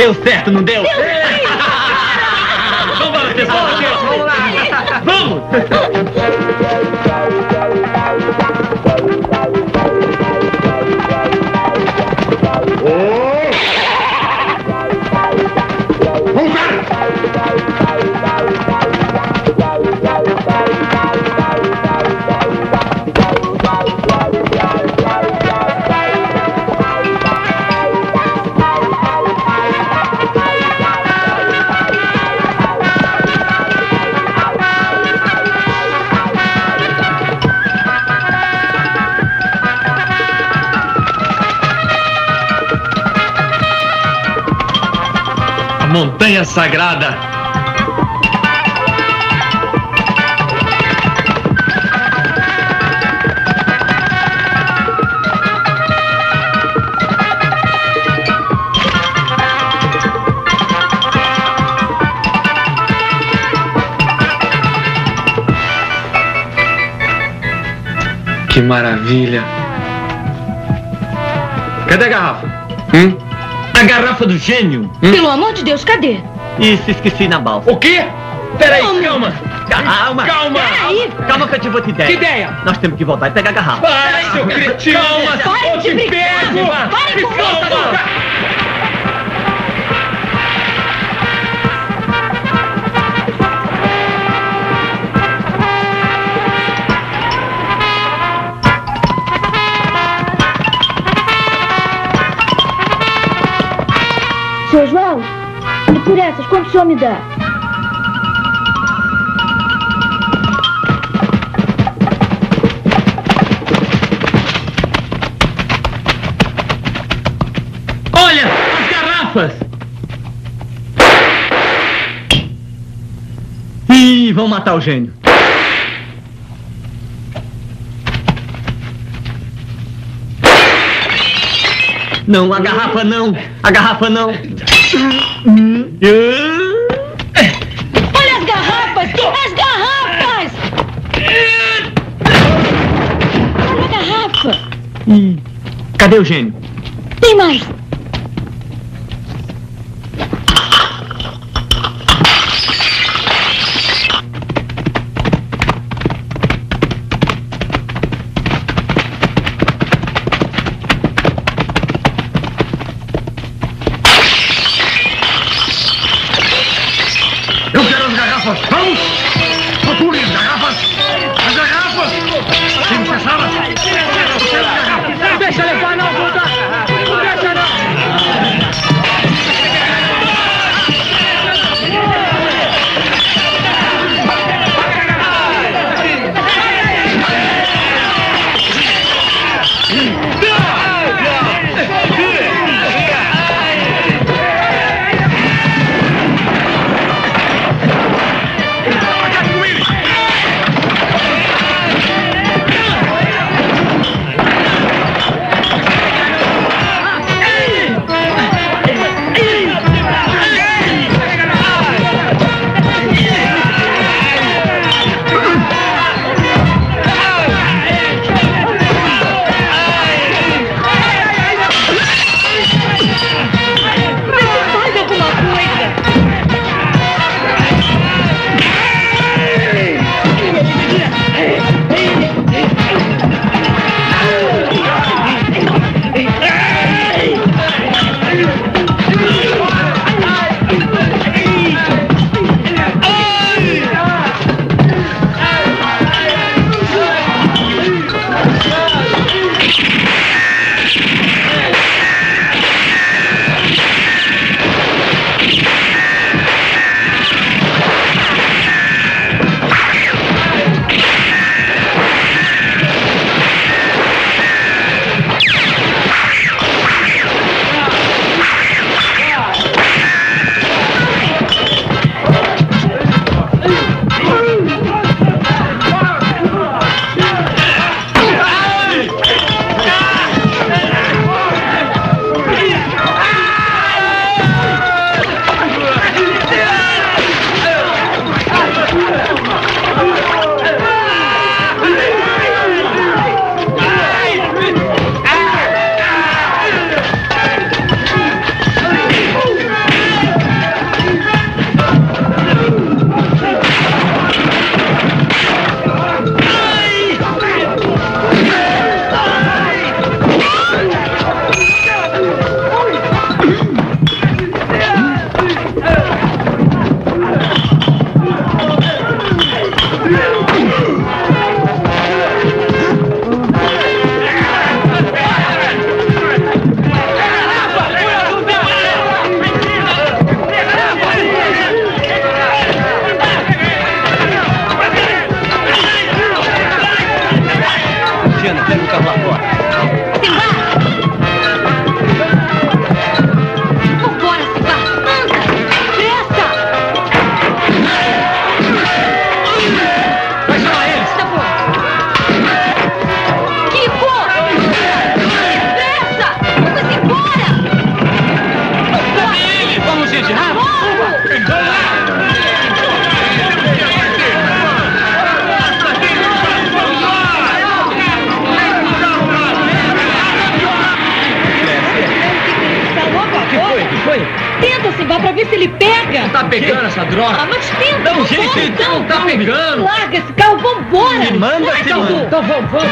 Deu certo, não deu? Vamos lá, pessoal. Vamos lá. Vamos. Montanha Sagrada. Que maravilha. Cadê a garrafa? A garrafa do gênio. Pelo amor de Deus, cadê? Isso, esqueci na balsa. O quê? Peraí, calma. Calma. Peraí. Calma que eu tive outra ideia. Que ideia? Nós temos que voltar e pegar a garrafa. Para, seu cretino. Calma, Para de te brincar. pego. Para com Calma. Seu João, e por essas, quanto o senhor me dá? Olha, as garrafas! Ih, vão matar o gênio. Não, a garrafa não. A garrafa não. Olha as garrafas! As garrafas! Olha a garrafa! Cadê o gênio? Tem mais! Eu quero as garrafas. Vamos! Procure as garrafas! As garrafas! Tem que fechá-las! Deixa levar, não, Buda! Não deixa, não! tenta, Simba, pra ver se ele pega. Não tá pegando essa droga? Ah, mas tenta. Dá um jeito, então. Não tá pegando. Larga esse carro, vambora. Me manda, Simba. Então vamos.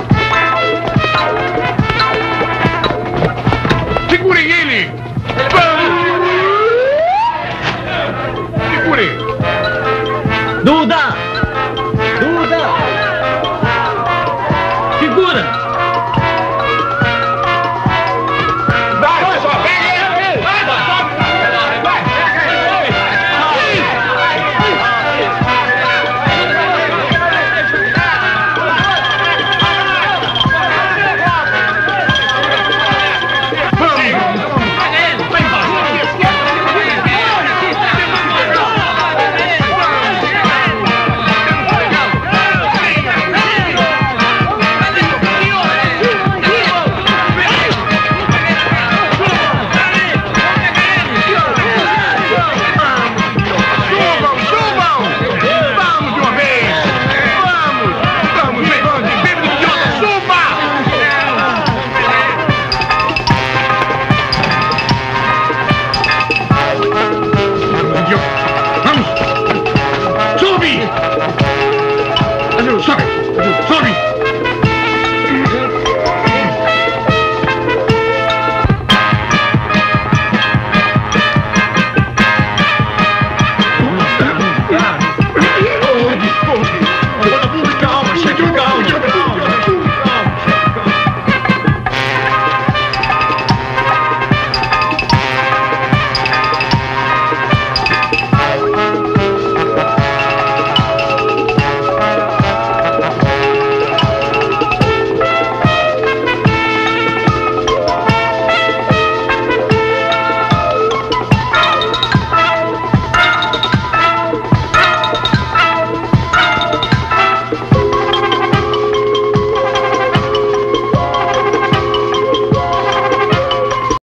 Segurem ele! Vamos!